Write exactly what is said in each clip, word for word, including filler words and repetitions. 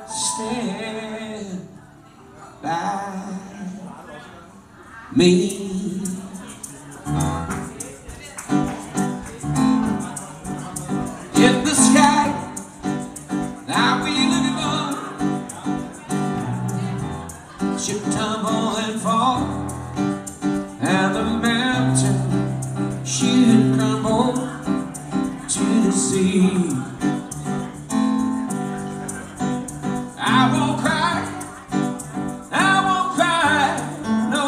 stand by me. In the sky, now we looking for, should tumble and fall, and the mountain should crumble to the sea. I won't cry, I won't cry, no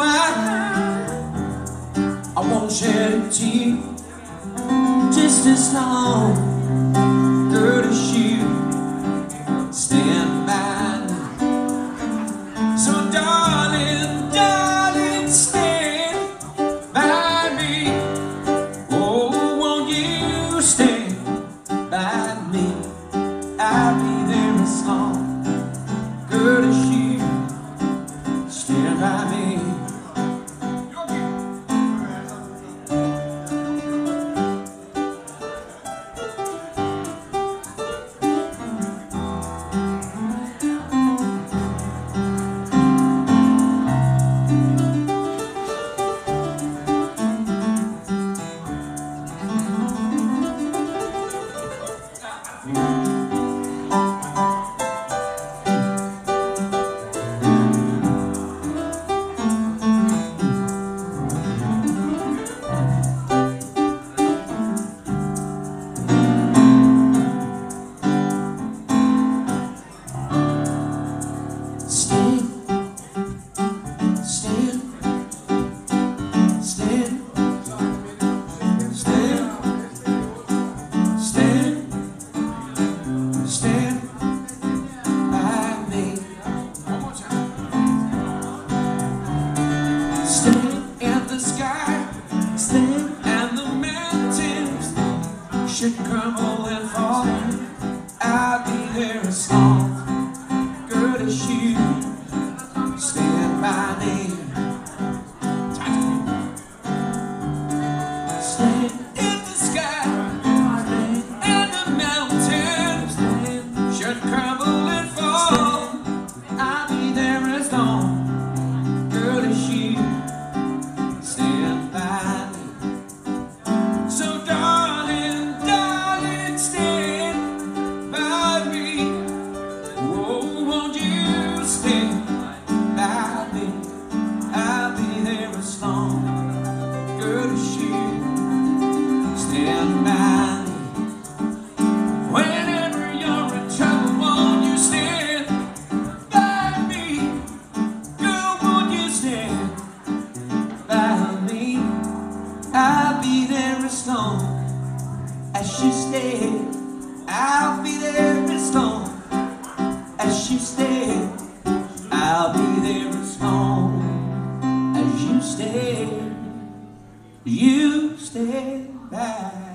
I, I won't shed a tear, just as long, girl, as you stand by me. So darling, darling, stand by me. Oh, won't you stand by me? I'll be there as long, girl, as you stand by me. Should crumble and fall, I'll be there as long, girl, as you stand by me. Stand in the sky, and the mountains should crumble and fall, I'll be there as long, girl, as you stand by me. So darling, stand by me. Whenever you're in trouble, won't you stand by me? Girl, won't you stand by me? I'll be there as long as you stand. I'll be there as long as you stand. I'll be there as long as you stand. You stand by.